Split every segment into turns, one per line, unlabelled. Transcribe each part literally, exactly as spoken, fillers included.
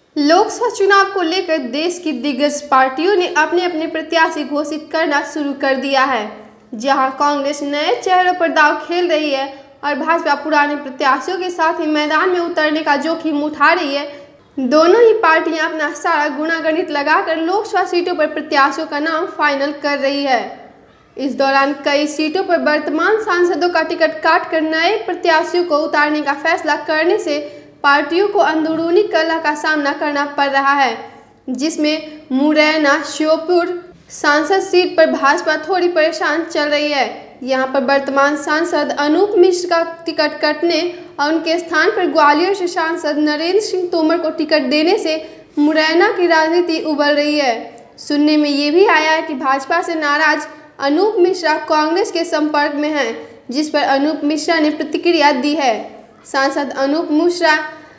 लोकसभा चुनाव को लेकर देश की दिग्गज पार्टियों ने अपने अपने प्रत्याशी घोषित करना शुरू कर दिया है। जहां कांग्रेस नए चेहरों पर दांव खेल रही है और भाजपा पुराने प्रत्याशियों के साथ ही मैदान में उतरने का जोखिम उठा रही है। दोनों ही पार्टियां अपना सारा गुणागणित लगाकर लोकसभा सीटों पर प्रत्याशियों का नाम फाइनल कर रही है। इस दौरान कई सीटों पर वर्तमान सांसदों का टिकट काटकर नए प्रत्याशियों को उतारने का फैसला करने से पार्टियों को अंदरूनी कलह का सामना करना पड़ रहा है, जिसमें मुरैना श्योपुर सांसद सीट पर भाजपा थोड़ी परेशान चल रही है। यहां पर वर्तमान सांसद अनूप मिश्र का टिकट कटने और उनके स्थान पर ग्वालियर से सांसद नरेंद्र सिंह तोमर को टिकट देने से मुरैना की राजनीति उबल रही है। सुनने में ये भी आया है कि भाजपा से नाराज अनूप मिश्रा कांग्रेस के संपर्क में हैं, जिस पर अनूप मिश्रा ने प्रतिक्रिया दी है। सांसद अनूप मिश्रा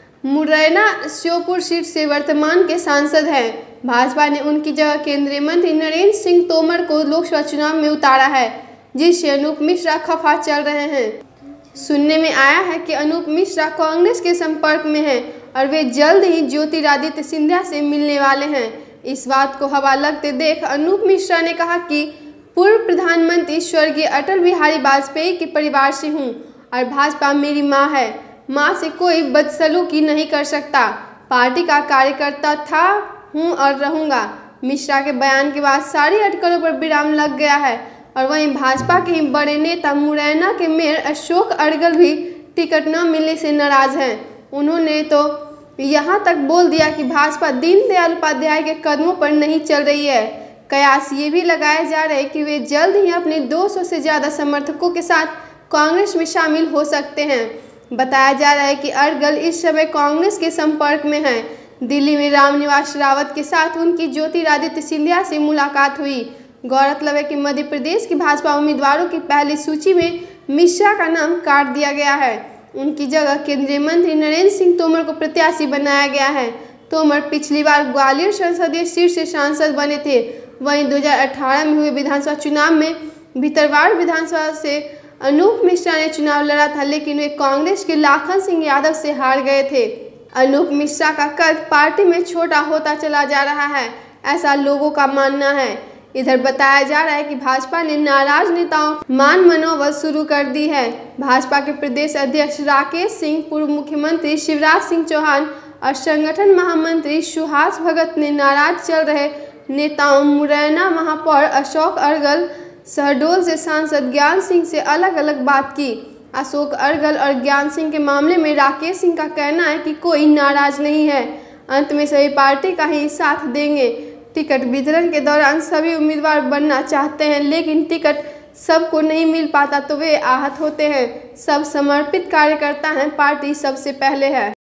मुरैना श्योपुर सीट से वर्तमान के सांसद हैं। भाजपा ने उनकी जगह केंद्रीय मंत्री नरेंद्र सिंह तोमर को लोकसभा चुनाव में उतारा है, जिससे अनूप मिश्रा खफा चल रहे हैं। सुनने में आया है कि अनूप मिश्रा कांग्रेस के संपर्क में हैं और वे जल्द ही ज्योतिरादित्य सिंधिया से मिलने वाले हैं। इस बात को हवा लगते देख अनूप मिश्रा ने कहा कि पूर्व प्रधानमंत्री स्वर्गीय अटल बिहारी वाजपेयी के परिवार से हूँ और भाजपा मेरी माँ है। माँ से कोई बदसलूकी नहीं कर सकता। पार्टी का कार्यकर्ता था, हूँ और रहूँगा। मिश्रा के बयान के बाद सारी अटकलों पर विराम लग गया है और वहीं भाजपा के ही बड़े नेता मुरैना के मेयर अशोक अरगल भी टिकट न मिलने से नाराज हैं। उन्होंने तो यहाँ तक बोल दिया कि भाजपा दीनदयाल उपाध्याय के कदमों पर नहीं चल रही है। कयास ये भी लगाया जा रहा है कि वे जल्द ही अपने दो सौ से ज़्यादा समर्थकों के साथ कांग्रेस में शामिल हो सकते हैं। बताया जा रहा है कि अरगल इस समय कांग्रेस के संपर्क में हैं। दिल्ली में रामनिवास रावत के साथ उनकी ज्योतिरादित्य सिंधिया से मुलाकात हुई। गौरतलब है कि मध्य प्रदेश की भाजपा उम्मीदवारों की पहली सूची में मिश्रा का नाम काट दिया गया है। उनकी जगह केंद्रीय मंत्री नरेंद्र सिंह तोमर को प्रत्याशी बनाया गया है। तोमर पिछली बार ग्वालियर संसदीय सीट से सांसद बने थे। वहीं दो हज़ार अठारह में हुए विधानसभा चुनाव में भितरवाड़ विधानसभा से अनूप मिश्रा ने चुनाव लड़ा था, लेकिन वे कांग्रेस के लाखन सिंह यादव से हार गए थे। अनूप मिश्रा का कद पार्टी में छोटा होता चला जा रहा है, ऐसा लोगों का मानना है। इधर बताया जा रहा है कि भाजपा ने नाराज नेताओं मान मनोबल शुरू कर दी है। भाजपा के प्रदेश अध्यक्ष राकेश सिंह, पूर्व मुख्यमंत्री शिवराज सिंह चौहान और संगठन महामंत्री सुहास भगत ने नाराज चल रहे नेताओं मुरैना महापौर अशोक अरगल, शहडोल से सांसद ज्ञान सिंह से अलग अलग बात की। अशोक अरगल और ज्ञान सिंह के मामले में राकेश सिंह का कहना है कि कोई नाराज नहीं है। अंत में सभी पार्टी का ही साथ देंगे। टिकट वितरण के दौरान सभी उम्मीदवार बनना चाहते हैं, लेकिन टिकट सबको नहीं मिल पाता तो वे आहत होते हैं। सब समर्पित कार्यकर्ता हैं, पार्टी सबसे पहले है।